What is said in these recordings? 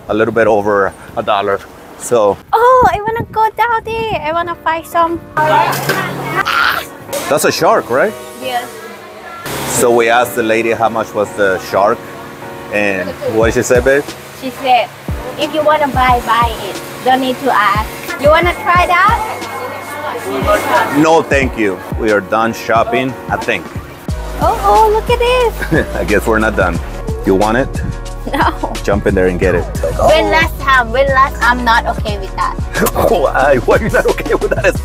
a little bit over $1. So Oh, I wanna go down there. I wanna find some. that's a shark, right? Yes. So we asked the lady how much was the shark, and what did she say, babe? She said, if you wanna buy it. Don't need to ask. You wanna try that? No, thank you. We are done shopping, I think. Oh, look at this. I guess we're not done. You want it? No. Jump in there and get it. When last time, I'm not okay with that. Why? Why are you not okay with that?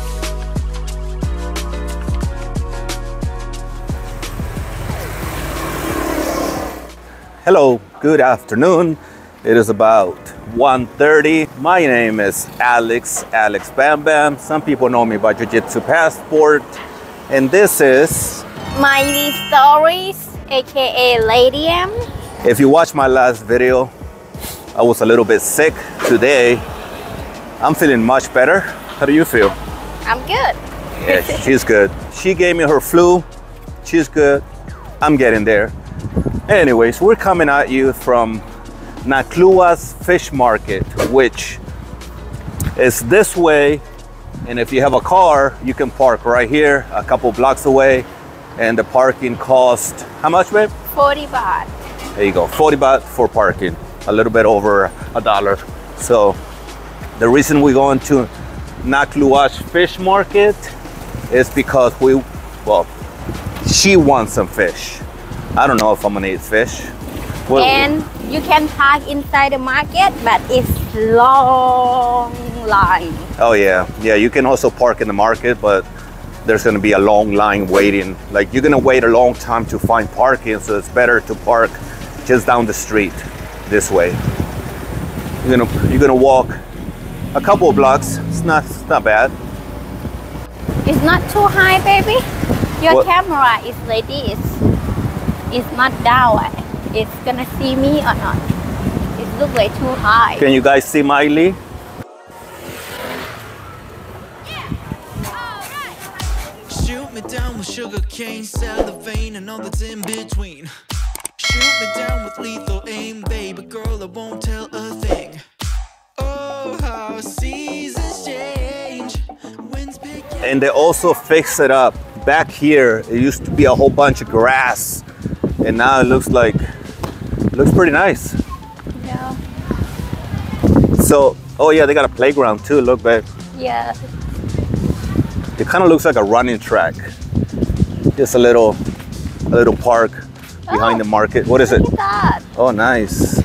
Hello, good afternoon. It is about 1:30. My name is Alex Bam Bam. Some people know me by Jiu-Jitsu Passport. And this is Miley Stories, aka Lady M. If you watched my last video, I was a little bit sick. Today, I'm feeling much better. How do you feel? I'm good. Yeah, she's good. She gave me her flu. She's good. I'm getting there. Anyways, we're coming at you from Naclua's Fish Market, which is this way. And if you have a car, you can park right here, a couple blocks away. And the parking cost, how much, babe? 40 baht. There you go, 40 baht for parking, a little bit over $1. So the reason we're going to Naclua's Fish Market is because she wants some fish. I don't know if I'm gonna eat fish. And you can park inside the market, but it's long line. Oh yeah, you can also park in the market, but there's gonna be a long line waiting. Like you're gonna wait a long time to find parking, so it's better to park just down the street this way. You're gonna walk a couple of blocks. It's not bad. It's not too high, baby. Your What? camera is like this. It's not down. It's gonna see me or not. It looks like too high. Can you guys see Miley? Shoot me down with sugar cane, cellophane, and all that's in between. Shoot me down with lethal aim, baby girl, I won't tell a thing. Oh, how seasons change. Winds pick up. And they also fix it up. Back here, it used to be a whole bunch of grass, and now it looks pretty nice. Yeah. So, oh yeah, they got a playground too. Look, babe. Yeah. It kind of looks like a running track. Just a little park behind the market. What is it? Look at that. Oh, nice.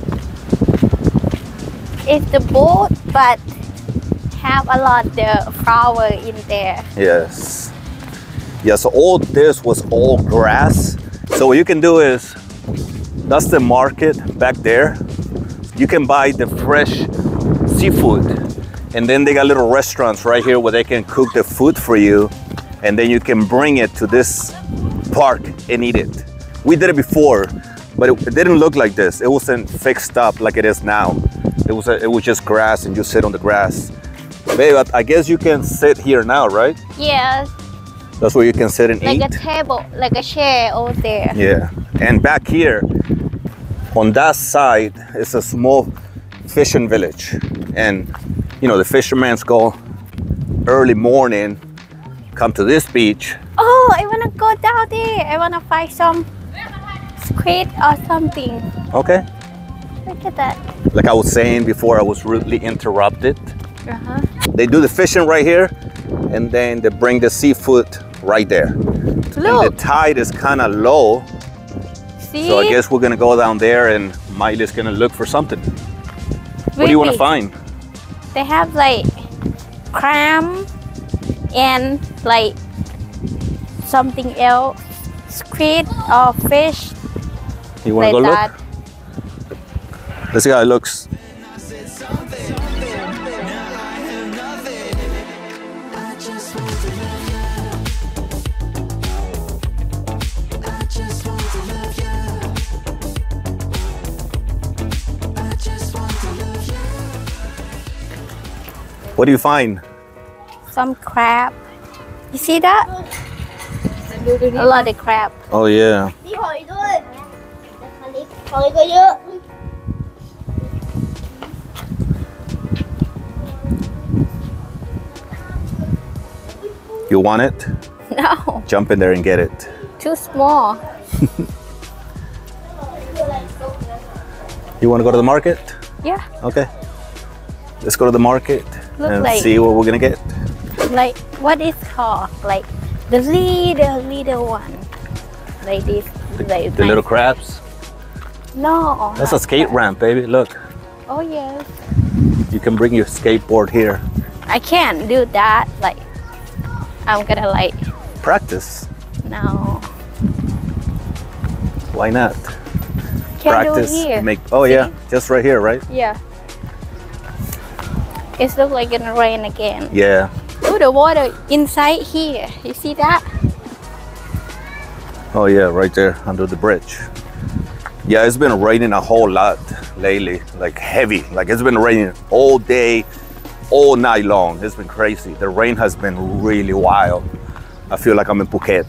It's the boat, but have a lot of flower in there. Yes. Yeah, so all this was all grass. So what you can do is, that's the market back there. You can buy the fresh seafood. And then they got little restaurants right here where they can cook the food for you. And then you can bring it to this park and eat it. We did it before, but it didn't look like this. It wasn't fixed up like it is now. It was just grass, and you sit on the grass. Babe, I guess you can sit here now, right? Yes. That's where you can sit and Like eat. a table, like a chair over there. Yeah, and back here, on that side, is a small fishing village. And, you know, the fishermen's go early morning, come to this beach. Oh, I wanna go down there. I wanna find some squid or something. Okay. Look at that. Like I was saying before, I was rudely interrupted. Uh-huh. They do the fishing right here, and then they bring the seafood right there. And the Look, tide is kind of low, see? so I guess we're gonna go down there, and Miley's gonna look for something. What do you want to Really? find? They have like clam and like something else, squid or fish, You want like to go that. look? Let's see how it looks. I said something, now I have nothing. I just want to love you. I just want to love you. I just want to love you. What do you find? Some crab. You see that? A lot of crab. Oh yeah. You want it? No, Jump in there and get it. too small. You want to go to the market? Yeah, Okay. Let's go to the market Look and like- see what we're gonna get. like what is called? Like the little one. Like this. Like The little crabs. No. That's a skate ramp, baby. Look, Oh yes. you can bring your skateboard here. I can't do that. Like I'm gonna like Practice. no. Why not? Can't do it Practice. here. Make. Oh yeah, just right here, right? Yeah. It looks like gonna rain again. Yeah. Oh, the water inside here. You see that? Oh yeah, right there under the bridge. Yeah, it's been raining a whole lot lately, like heavy. Like it's been raining all day, all night long. It's been crazy. The rain has been really wild. I feel like I'm in Phuket.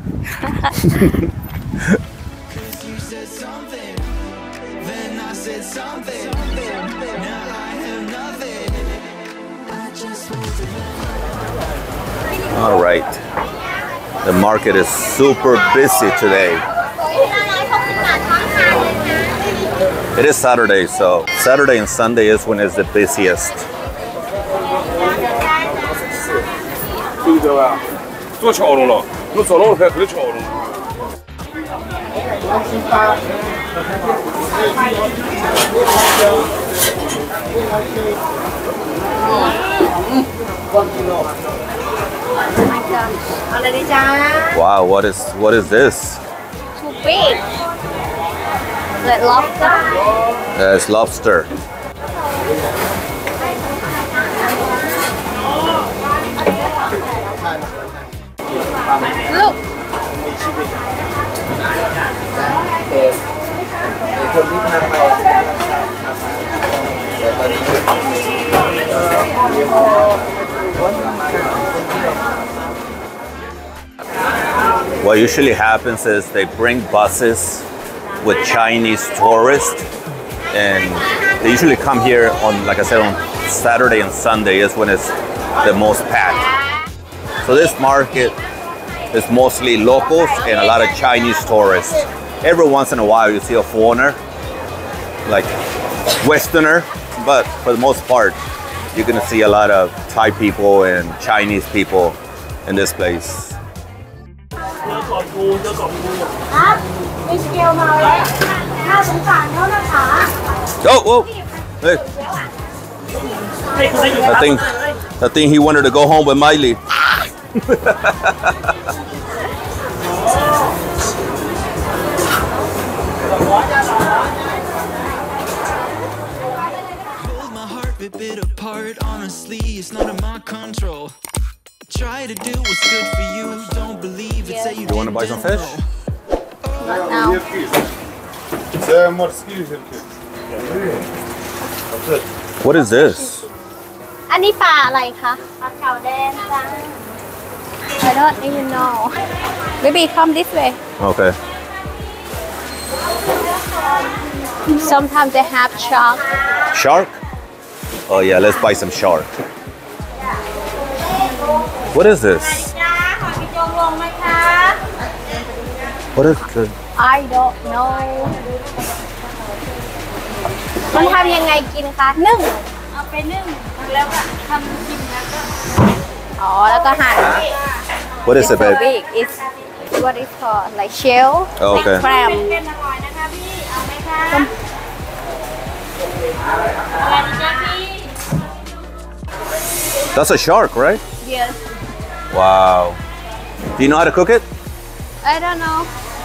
You said something, then I said something. Now I have nothing. I just want to. All right. The market is super busy today. It is Saturday, so Saturday and Sunday is when it's the busiest. 对不对吧？做巧弄了，我早上开可巧弄。 Wow, what is this? Too big. Like lobster. It's lobster. Look. What usually happens is they bring buses with Chinese tourists, and they usually come here on, like I said, on Saturday and Sunday is when it's the most packed. So this market is mostly locals and a lot of Chinese tourists. Every once in a while you see a foreigner, like Westerner, but for the most part, you're gonna see a lot of Thai people and Chinese people in this place. Oh, whoa! Hey. I think he wanted to go home with Miley. Hold my heart, rip it apart. Honestly, it's not in my control. Try to do what's good for you. Don't believe it. Say you You want to buy some fish? Not now. What is this? อันนี้ปลาอะไรคะปลาเก๋าแดงจ้ะ I don't even know. Maybe come this way. Okay. Sometimes they have shark. Shark? Oh yeah, let's buy some shark. What is this? What is the... I don't know. มันทำยังไงกินคะนึ่งเอาไปนึ่งแล้วก็ทำกินแล้วก็อ๋อแล้วก็หั่น What is It's it, so babe? big. It's what is called like shell, Oh, okay. like crab. That's a shark, right? Yes. Wow. Do you know how to cook it? I don't know.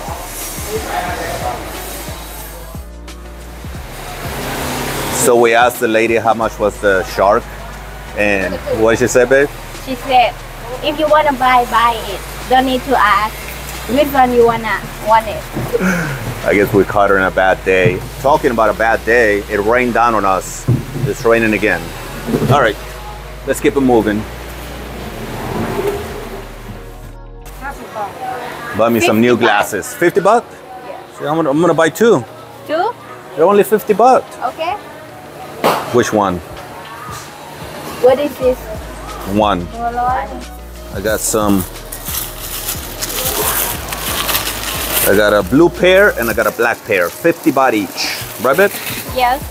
So we asked the lady how much was the shark, and what did she say, babe? She said, if you wanna buy it. Don't need to ask which one you want it. I guess we caught her in a bad day. Talking about a bad day, it rained down on us. It's raining again. All right, let's keep it moving. Buy me some new 50 baht. glasses. 50 baht? See, I'm gonna buy two. Two? They're only 50 baht. Okay. Which one? What is this? One. I got some. I got a blue pair and I got a black pair. 50 baht each. Right, babe? Yes.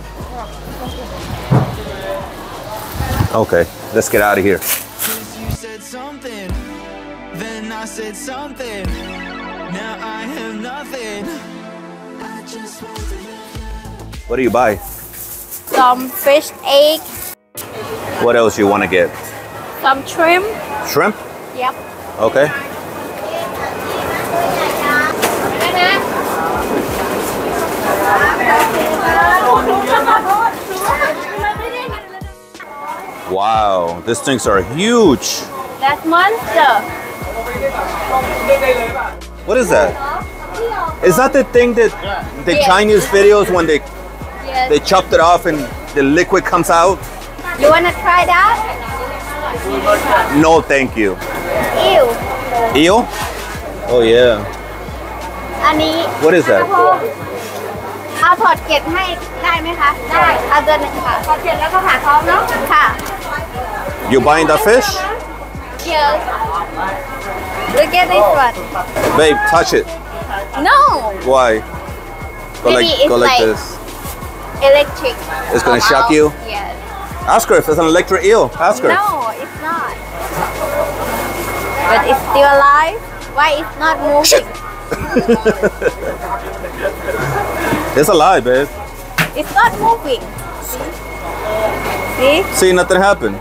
Okay, let's get out of here. Cause you said something, then I said something. Now I have nothing. I just want to know. What do you buy? Some fish egg, What else you want to get? some shrimp. Shrimp? Yep. Okay. Wow, these things are huge. That's monster. What is that? Is that the thing that the Yeah. Chinese videos when they Yes. chopped it off and the liquid comes out? You wanna try that? No, thank you. Ew. Eel? Oh yeah. อันนี้ What is that? เอาถอดเกล็ดให้ได้ไหมคะ ได้เอาตัวหนึ่งค่ะถอดเกล็ดแล้วก็ผ่าท้องเนาะ ค่ะ You buying the fish? Yes. Look at this one. Babe, touch it. No. Why? Go Maybe like it's go like like- this. Electric. It's gonna come shock out. you? Yes. Ask her if it's an electric eel. Ask her. No, it's not. But it's still alive. Why it's not moving? It's alive, babe. It's not moving. See? See, nothing happened.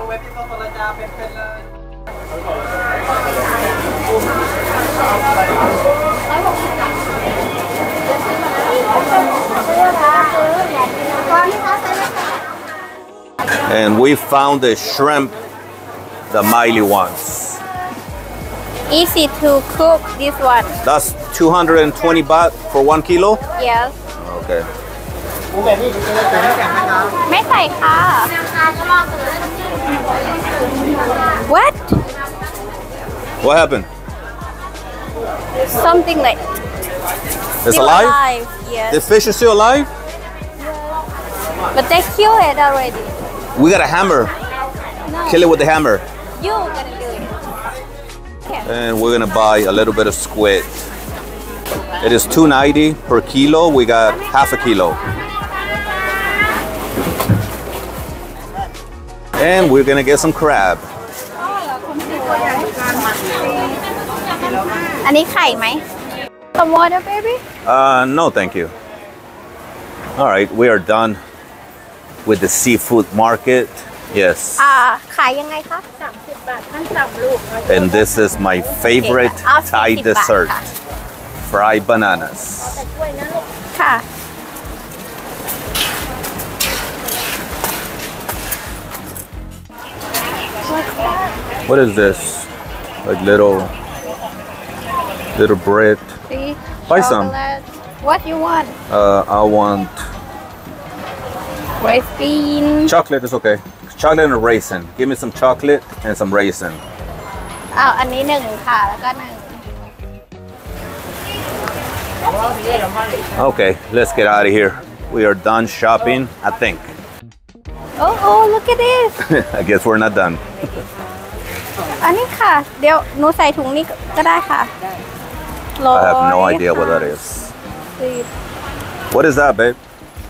And we found the shrimp the Miley wants. Easy to cook this one. That's 220 baht for 1 kilo? Yes. Okay. ไม่ใส่ค่ะ What? What happened? Something like It's still alive? Yes. The fish is still alive? But they kill it already. We got a hammer. No. Kill it with the hammer. You gonna do it. Okay. And we're gonna buy a little bit of squid. It is 290 per kilo. We got half a kilo. And we're gonna get some crab. อันนี้ไข่ไหม Some water baby? No, thank you. All right, we are done with the seafood market. Yes. ขายยังไงคะ30 บาททั้ง3ลูก And this is my favorite Thai dessert. Fried bananas. ค่ะ What is this? Like little bread. See? Buy some. Chocolate. What you want? I want Rice bean. chocolate. Is okay. Chocolate and raisin. Give me some chocolate and some raisin. เอาอันนี้1ค่ะ แล้วก็1 Okay, let's get out of here. We are done shopping, I think. Oh, look at this. I guess we're not done. อันนี้ค่ะ เดี๋ยวหนูใส่ถุงนี้ก็ได้ค่ะ I have no idea what that is. What is that, babe?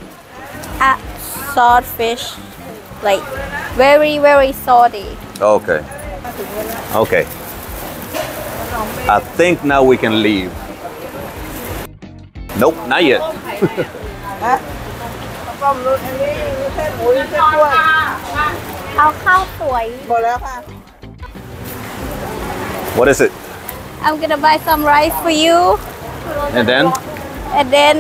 Swordfish. Like very, very salty. Okay. Okay. I think now we can leave. Nope, not yet. เอาข้าวสวย What is it? I'm gonna buy some rice for you And then? and then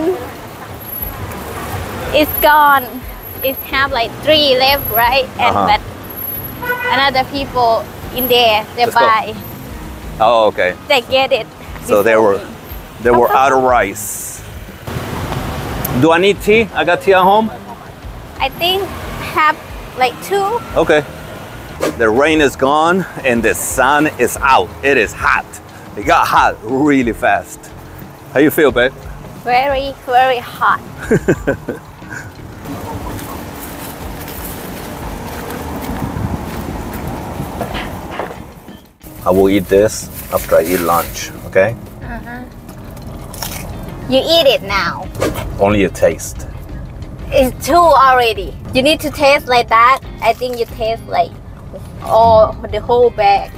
it's gone. It have like 3 left, right? And but another people in there they Let's go. buy. Oh, okay. They get it. So they before were me. out of rice. Do I need tea? I got tea at home? I think have like 2. Okay. The rain is gone and the sun is out. It is hot. It got hot really fast. How you feel, babe? Very, very hot. I will eat this after I eat lunch, okay? You eat it now. Only a taste. It's two already. You need to taste like that. I think you taste like all the whole bag.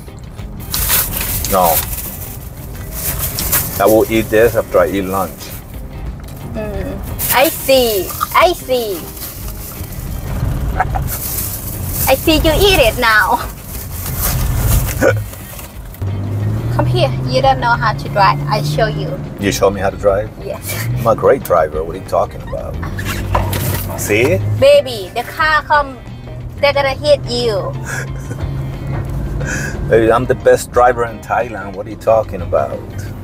No. I will eat this after I eat lunch. I see. I see. I see you eat it now. Come here. You don't know how to drive. I show you. You show me how to drive? Yes. I'm a great driver. What are you talking about? See? Baby, the car come. They're gonna hit you. Baby, I'm the best driver in Thailand. What are you talking about?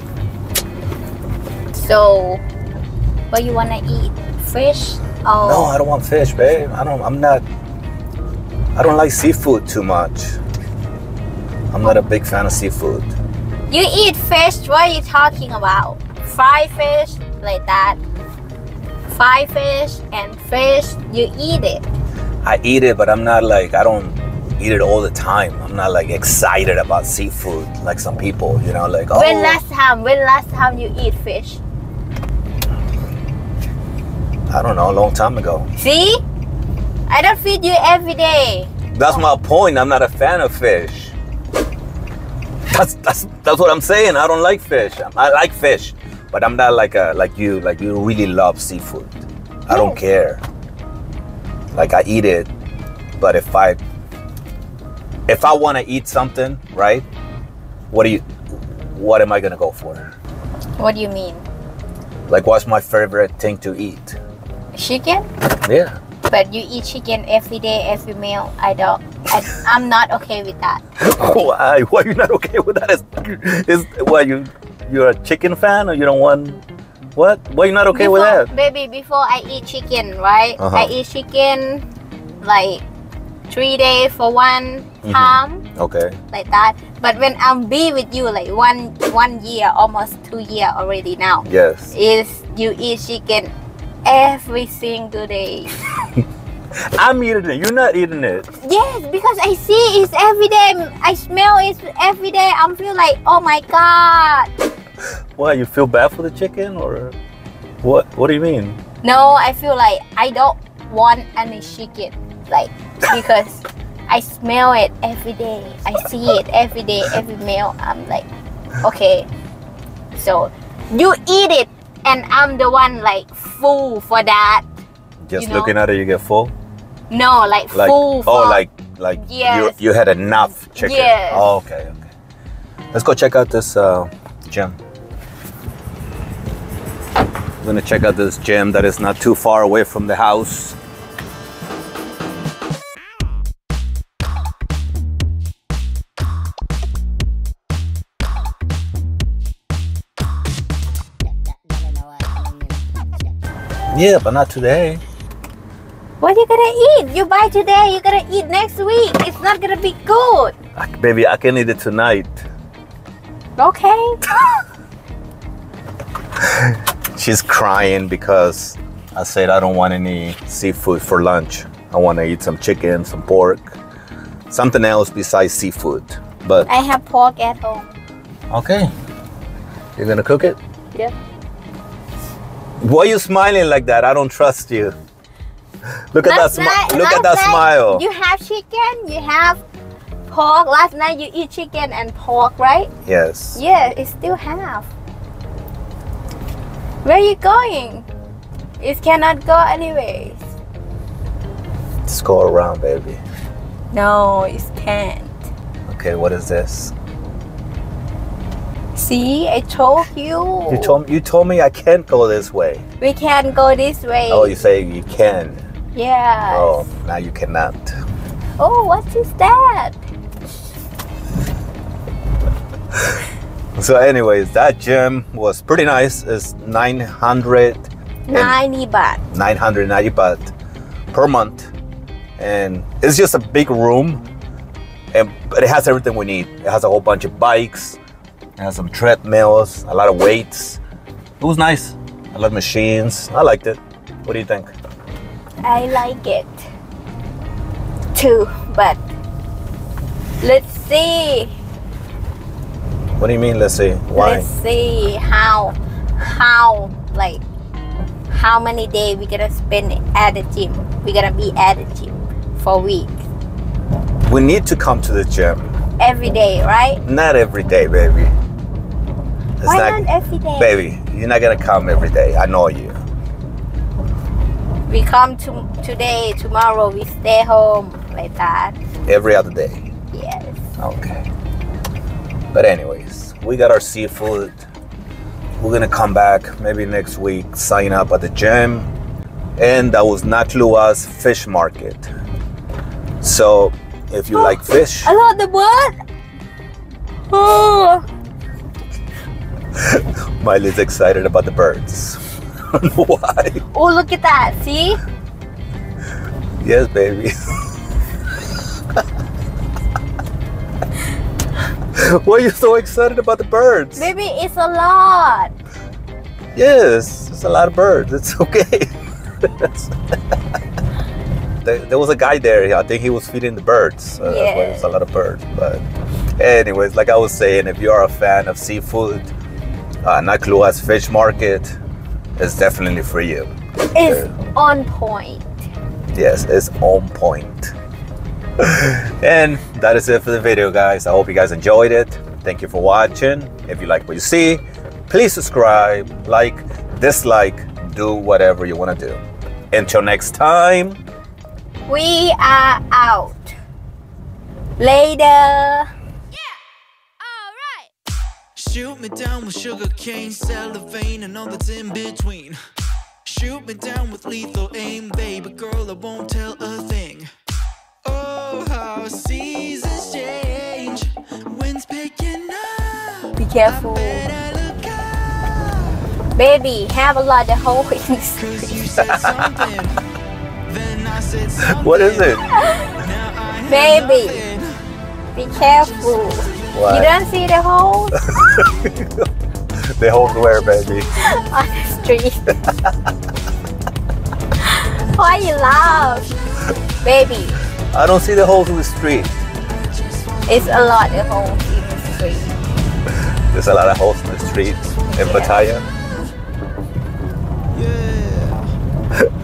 So, what you wanna eat? Fish? Oh. No, I don't want fish, babe. I don't like seafood too much. I'm not a big fan of seafood. You eat fish? What are you talking about? Fried fish? Like that? Fried fish and fish? You eat it? I eat it, but I'm not like, I don't eat it all the time. I'm not like excited about seafood like some people, you know, like, oh. When last time you eat fish? I don't know, a long time ago. See? I don't feed you every day. That's my point. I'm not a fan of fish. That's what I'm saying. I don't like fish. I like fish, but I'm not like you really love seafood. I don't care. Like I eat it, but if I want to eat something, right? What am I gonna go for? What do you mean? Like, what's my favorite thing to eat? Chicken? Yeah. But you eat chicken every day, every meal. I'm not okay with that. Why? Why are you not okay with that? Is why you're a chicken fan, or you don't want what? Why are you not okay with that? Baby, before I eat chicken, right? I eat chicken like 3 days for one time. Okay. Like that. But when I'm be with you, like one year, almost 2 years already now. Yes. Is you eat chicken every single day. I'm eating it. You're not eating it. Yes, because I see it's every day. I smell it every day. I'm feel like, oh my god. Why, you feel bad for the chicken, or what? What do you mean? No, I feel like I don't want any chicken, like because I smell it every day. I see it every day, every meal. I'm like, okay. So you eat it, and I'm the one like full for that. Just looking at it, you get full. No, like full. Oh, like yes. you had enough chicken. Yes. Oh, okay. Let's go check out this gym. We're gonna check out this gym that is not too far away from the house. Yeah, but not today. What are you gonna eat? You buy today, you're gonna eat next week. It's not gonna be good. Baby, I can eat it tonight. Okay. She's crying because I said I don't want any seafood for lunch. I want to eat some chicken, some pork, something else besides seafood. But I have pork at home. okay, you're gonna cook it? Yeah. Why are you smiling like that? I don't trust you. Look at that smile. Look at that smile. You have chicken, you have pork. Last night you eat chicken and pork, right? Yes. Yeah, it still have. Where are you going? It cannot go anyways. Just go around, baby. No, it can't. Okay, what is this? See, I told you. You told me I can't go this way. We can go this way. Oh, you say you can. Yeah. Oh, now you cannot. Oh, what is that? So anyways, that gym was pretty nice. It's 990 baht. 990 baht per month. And it's just a big room. But it has everything we need. It has a whole bunch of bikes. It has some treadmills, a lot of weights. It was nice. A lot of machines. I liked it. What do you think? I like it too, but let's see What do you mean, let's see? Why? Let's see how many days we gonna spend at the gym. We're gonna be at the gym for weeks. We need to come to the gym. Every day, right? Not every day, baby. It's Why not every day? Baby, you're not gonna come every day. I know you. We come today, tomorrow we stay home, like that. Every other day. Yes. Okay. But anyways, we got our seafood. We're gonna come back maybe next week, sign up at the gym. And that was Naklua's fish market. So if you like fish, I love the bird. Oh. Miley's excited about the birds. I don't know why. Oh, look at that. See? Yes, baby. Why are you so excited about the birds? Maybe it's a lot. Yes, it's a lot of birds. It's okay. There was a guy there. I think he was feeding the birds. That's why there's a lot of birds. But anyways, like I was saying, if you are a fan of seafood, Naklua's fish market is definitely for you. It's on point. Yes, it's on point. And that is it for the video, guys. I hope you guys enjoyed it. Thank you for watching. If you like what you see, please subscribe, like, dislike, do whatever you want to do. Until next time, We are out. Later. Shoot me down with sugar cane, cellophane, and all that's in between. Shoot me down with lethal aim, baby girl, I won't tell a thing. Oh, how seasons change, winds picking up. Be careful. Better look out, Baby, have a lot of holes in the 'cause you said something, then I said something. what is it? Now I have Baby. nothing. Be careful. What? You don't see the holes They hold where, baby? on the street. Why you laugh? Baby, I don't see the holes in the street. it's a lot of holes in the street. There's a lot of holes in the street in Pattaya. Yeah.